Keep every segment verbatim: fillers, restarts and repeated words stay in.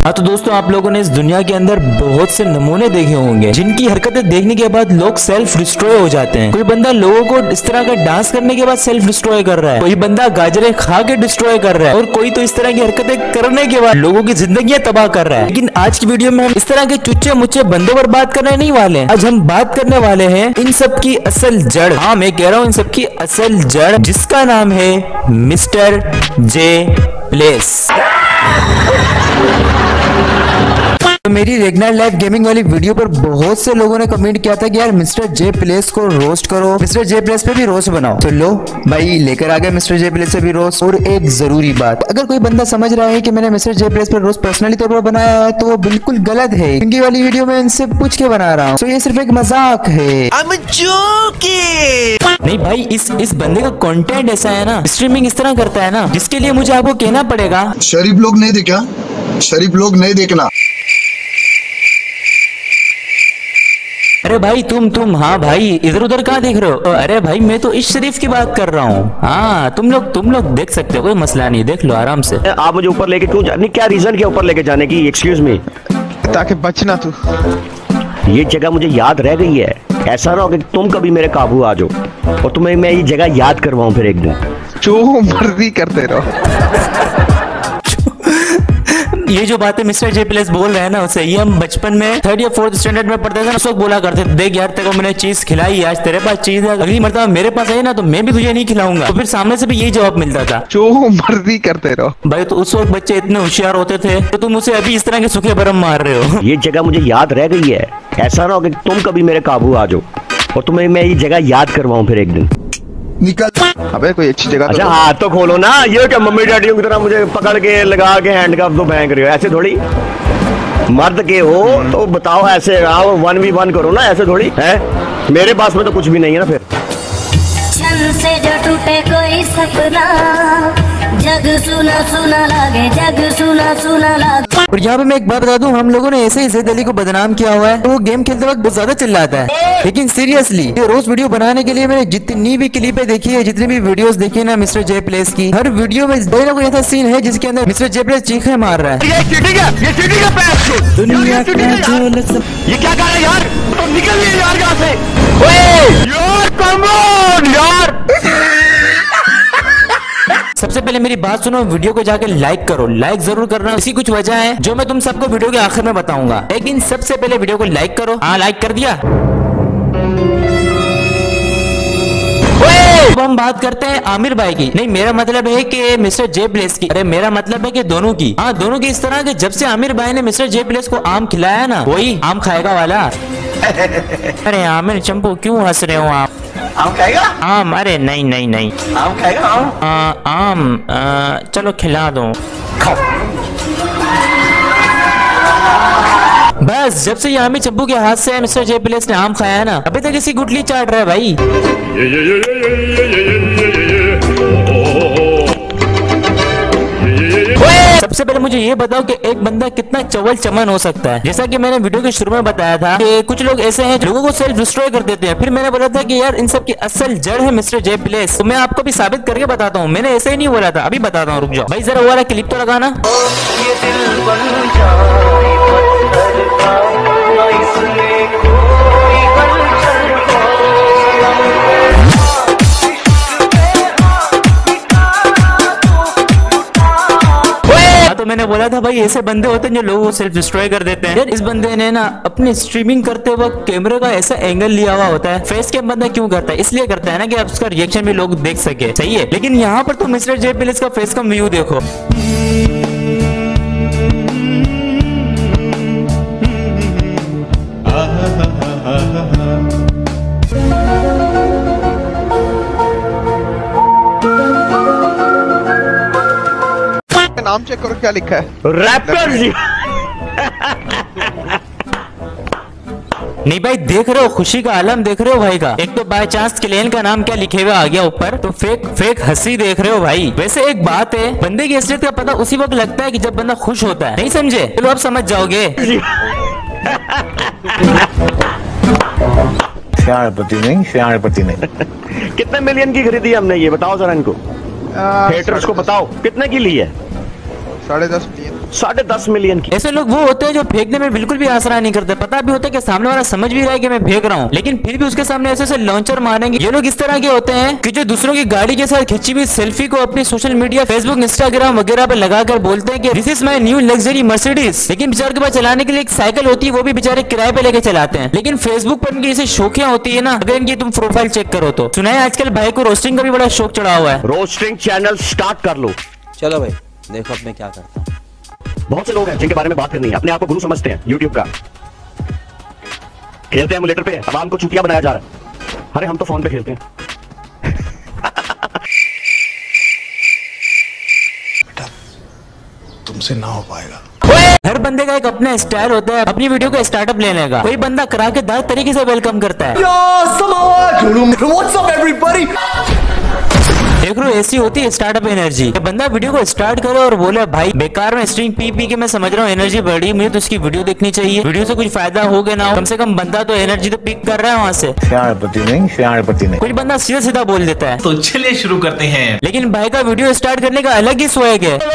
हाँ तो दोस्तों, आप लोगों ने इस दुनिया के अंदर बहुत से नमूने देखे होंगे जिनकी हरकतें देखने के बाद लोग सेल्फ डिस्ट्रॉय हो जाते हैं। कोई बंदा लोगों को इस तरह का डांस करने के बाद सेल्फ डिस्ट्रॉय कर रहा है, कोई बंदा गाजरे खा के डिस्ट्रॉय कर रहा है, और कोई तो इस तरह की हरकतें करने के बाद लोगों की जिंदगी तबाह कर रहा है। लेकिन आज की वीडियो में हम इस तरह के चुच्चे मुच्चे बंदों पर बात करने नहीं वाले हैं। आज हम बात करने वाले हैं इन सब की असल जड़। हाँ, मैं कह रहा हूँ इन सब की असल जड़, जिसका नाम है मिस्टर जे प्लेस। तो मेरी रेगनर लाइव गेमिंग वाली वीडियो पर बहुत से लोगों ने कमेंट किया था कि यार मिस्टर जे प्लेस को रोस्ट करो, मिस्टर जे प्लेस पे भी रोस्ट बनाओ। तो लो भाई, लेकर आ गए मिस्टर जे प्लेस से भी रोस्ट। और एक जरूरी बात, अगर कोई बंदा समझ रहा है कि मैंने मिस्टर जे प्लेस पर रोस्ट पर्सनली तौर पर बनाया है तो वो बिल्कुल गलत है, क्योंकि वाली वीडियो में इनसे पूछ के बना रहा हूँ। तो ये सिर्फ एक मजाक है। नहीं भाई, इस इस बंदे का कंटेंट ऐसा है ना, स्ट्रीमिंग इस तरह करता है ना, जिसके लिए मुझे आपको कहना पड़ेगा शरीफ लोग नहीं देखा, शरीफ लोग नहीं देखना। अरे भाई तुम तुम हाँ भाई, इधर उधर कहाँ देख रहे हो? अरे भाई, मैं तो इस शरीफ की बात कर रहा हूँ। हाँ, तुम लोग तुम लोग देख सकते हो, कोई मसला नहीं, देख लो आराम से। आप मुझे ऊपर लेके क्यों जाने? क्या रीजन क्या ऊपर लेके जाने की? Excuse me. ताकि बचना तू। ये जगह मुझे याद रह गई है। ऐसा ना हो कि तुम कभी मेरे काबू आ जाओ और तुम्हें मैं ये जगह याद करवाऊं फिर एक दिन। जो मर्जी करते रहो। ये जो बातें मिस्टर जे प्लेस बोल रहे हैं ना, उसे ये हम बचपन में थर्ड या फोर्थ स्टैंडर्ड में पढ़ते थे ना, उस वक्त बोला करते थे, देख यार तेरे को मैंने चीज खिलाई, आज तेरे पास चीज है, अगली मरतबा मेरे पास आई ना तो मैं भी तुझे नहीं खिलाऊंगा। तो फिर सामने से भी यही जवाब मिलता था, जो मर्जी करते रहो। भाई तो उस वक्त बच्चे इतने होशियार होते थे, तो तुम उसे अभी इस तरह के सूखे बरम मार रहे हो। ये जगह मुझे याद रह गई है। ऐसा ना हो कि तुम कभी मेरे काबू आ जाओ और तुम्हें मैं ये जगह याद करवाऊं फिर एक दिन। निकल। अबे कोई अच्छी जगह। अच्छा हाथ तो खोलो ना। ये क्या मम्मी डैडियों की तरह मुझे पकड़ के लगा के हैंडकफ तो फेंक रहे हो? ऐसे थोड़ी, मर्द के हो तो बताओ, ऐसे आओ वन वी वन करो ना, ऐसे थोड़ी है। मेरे पास में तो कुछ भी नहीं है ना। फिर छन से जो टूटे कोई सपना, जग सुना सुना लागे, जग सुना सुना लागे। और यहाँ पे मैं एक बात बता दूं, हम लोगों ने ऐसे ही ज़ैद अली को बदनाम किया हुआ है। तो वो गेम खेलते वक्त बहुत ज्यादा चिल्लाता है, लेकिन सीरियसली ये रोज वीडियो बनाने के लिए मैंने जितनी भी क्लिपें देखी है, जितनी भी वीडियोस देखी है ना मिस्टर जे प्लेस की, हर वीडियो में कोई ना कोई ऐसा सीन है जिसके अंदर मिस्टर जे प्लेस चीखें मार रहा है। ये चीटिंग है, ये चीटिंग है पैर। दुनिया का ये क्या कर रहा है यार? तो निकल यार यहाँ से। यार कम ऑन यार। सबसे पहले मेरी बात सुनो, वीडियो को जाके लाइक करो, लाइक जरूर करना। इसी कुछ वजह है जो मैं तुम सबको वीडियो के आखिर में बताऊंगा, लेकिन सबसे पहले वीडियो को लाइक करो। हाँ, लाइक कर दिया। अब हम बात करते हैं आमिर भाई की। नहीं, मेरा मतलब है कि मिस्टर जे प्लेस की। अरे मेरा मतलब है कि दोनों की। हाँ, दोनों की। इस तरह के जब से आमिर भाई ने मिस्टर जे प्लेस को आम खिलाया ना, वही आम खाएगा वाला। अरे आमिर चंपू क्यों हंस रहे हो आप? आम खाएगा? आम? अरे नहीं नहीं नहीं, आम खाएगा? आम आ, आम आ, चलो खिला दो। बस जब से ये आमिर चंपू के हाथ से मिस्टर जे प्लेस ने आम खाया है ना, अभी तक इसी गुटली चाट रहा है भाई। सबसे पहले मुझे ये बताओ कि एक बंदा कितना चवल चमन हो सकता है। जैसा कि मैंने वीडियो के शुरू में बताया था कि कुछ लोग ऐसे हैं लोगों को सेल्फ डिस्ट्रॉय कर देते हैं। फिर मैंने बोला था कि यार इन सब की असल जड़ है मिस्टर जे प्लेस। तो मैं आपको भी साबित करके बताता हूँ, मैंने ऐसे ही नहीं बोला था, अभी बताता हूँ, रुक जाओ भाई, जरा वो वाला क्लिप तो लगाना। तो मैंने बोला था भाई ऐसे बंदे होते हैं जो लोगों को सेल्फ डिस्ट्रॉय कर देते हैं। यार इस बंदे ने ना अपने स्ट्रीमिंग करते वक्त कैमरे का ऐसा एंगल लिया हुआ होता है। फेस कैम बंदा क्यों करता है? इसलिए करता है ना कि आप उसका रिएक्शन भी लोग देख सके, सही है। लेकिन यहाँ पर तो मिस्टर जे प्लेस का फेस कम व्यू देखो। नाम चेक करो क्या लिखा है। रैपर जी। नहीं भाई, देख रहे हो खुशी का आलम, देख रहे हो भाई का। एक तो बाय चांस क्लेन का नाम क्या लिखे हुए आ गया ऊपर, तो फेक फेक हंसी देख रहे हो भाई। वैसे एक बात है, बंदे की असलियत का पता उसी वक्त लगता है कि जब बंदा खुश होता है। नहीं समझे? चलो अब समझ जाओगे। श्याणपति नहीं, श्याणपति नहीं। कितने मिलियन की खरीदी हमने, ये बताओ जरा इनको। थिएटर्स को बताओ कितने की ली है? साढ़े दस मिलियन। साढ़े दस मिलियन की। ऐसे लोग वो होते हैं जो फेंकने में बिल्कुल भी आसरा नहीं करते, पता भी होता है कि सामने वाला समझ भी रहा है कि मैं फेंक रहा हूँ, लेकिन फिर भी उसके सामने ऐसे ऐसे लॉन्चर मारेंगे। ये लोग इस तरह के होते हैं कि जो दूसरों की गाड़ी के साथ खींची हुई सेल्फी को अपनी सोशल मीडिया, फेसबुक, इंस्टाग्राम वगैरह पे लगाकर बोलते हैं कि this is my new luxury Mercedes, लेकिन बेचारे के पास चलाने के लिए एक साइकिल होती है, वो भी बेचारे किराए पे लेके चलाते हैं। लेकिन फेसबुक पर इनकी ऐसी शौकियां होती है ना, अगर इनकी तुम प्रोफाइल चेक करो तो। सुना है आजकल भाई को रोस्टिंग का भी बड़ा शौक चढ़ा हुआ है। रोस्टिंग चैनल स्टार्ट कर लो। चलो भाई देखो अब मैं क्या करता हूँ। बहुत से लोग हैं जिनके बारे में बात करनी है, अपने आप को गुरु समझते हैं यूट्यूब का, खेलते हैं एमुलेटर पे, आवाम को चूतिया बनाया जा रहा है। अरे हम तो फोन पे खेलते हैं। बेटा तुमसे ना हो पाएगा। हर बंदे का एक अपना स्टाइल होता है अपनी वीडियो को स्टार्टअप लेने का। कोई बंदा करा के दार तरीके से वेलकम करता है। देख लो ऐसी होती है स्टार्टअप एनर्जी। बंदा वीडियो को स्टार्ट करे और बोले भाई बेकार में स्ट्रिंग पी पी के मैं समझ रहा हूँ एनर्जी बढ़ी, मुझे तो उसकी वीडियो देखनी चाहिए, वीडियो से कुछ फायदा हो गया ना हो, कम से कम बंदा तो एनर्जी तो पिक कर रहा है वहाँ से। श्याणपति नहीं, श्याणपति नहीं। कुछ बंदा सीधा सीधा बोल देता है। तो चलिए शुरू करते हैं। लेकिन भाई का वीडियो स्टार्ट करने का अलग ही स्वैग है।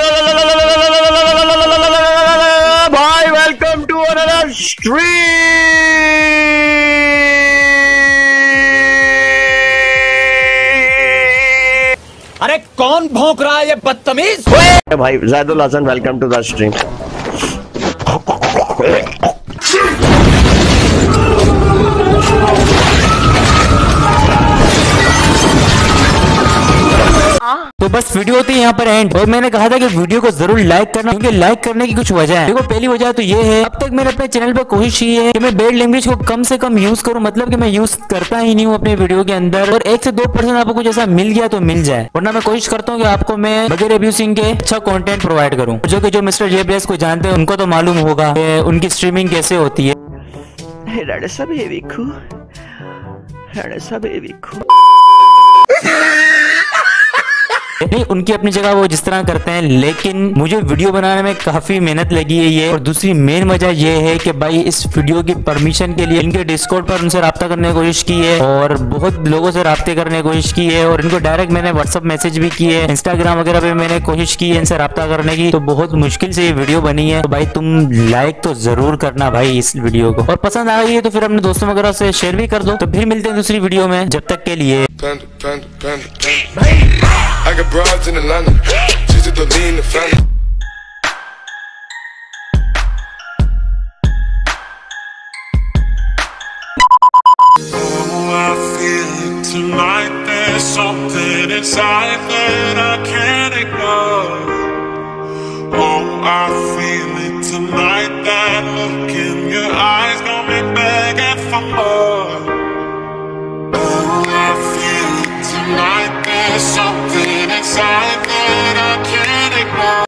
भाई वेलकम टू अनदर स्ट्रीम। अरे कौन भौंक रहा है ये बदतमीज? भाई Zaidul Hasan welcome to the stream. तो बस वीडियो होती है यहाँ पर एंड। और मैंने कहा था कि वीडियो को जरूर लाइक करना, क्योंकि लाइक करने की कुछ वजह है। देखो पहली वजह तो ये है, अब तक मैंने अपने चैनल पर कोशिश की है कि मैं बैड लैंग्वेज को कम से कम यूज करूं, मतलब कि मैं यूज करता ही नहीं हूँ अपने वीडियो के अंदर। और एक से दो परसेंट आपको कुछ ऐसा मिल गया तो मिल जाए, वरना मैं कोशिश करता हूँ कि आपको मैं बगैर अब्यूजिंग के अच्छा कंटेंट प्रोवाइड करूँ। जो कि जो मिस्टर जेबीएस को जानते हैं उनको तो मालूम होगा उनकी स्ट्रीमिंग कैसे होती है। नहीं, उनकी अपनी जगह वो जिस तरह करते हैं, लेकिन मुझे वीडियो बनाने में काफी मेहनत लगी है ये। और दूसरी मेन वजह ये है कि भाई इस वीडियो की परमिशन के लिए इनके डिस्कॉर्ड पर उनसे राब्ता करने की कोशिश की है, और बहुत लोगों से राब्ते करने की कोशिश की है, और इनको डायरेक्ट मैंने व्हाट्सअप मैसेज भी किए है, इंस्टाग्राम वगैरह पे मैंने कोशिश की है इनसे राब्ता करने की। तो बहुत मुश्किल से ये वीडियो बनी है। तो भाई तुम लाइक तो जरूर करना भाई इस वीडियो को, और पसंद आ गई है तो फिर अपने दोस्तों वगैरह से शेयर भी कर दो। तो फिर मिलते हैं दूसरी वीडियो में, जब तक के लिए Panda, panda, panda, panda. I got broads in Atlanta, she's at the lean, the family. Oh, I feel it tonight, there's something inside that I can't ignore. Oh, I feel it tonight, that look in your eyes got me begging for more.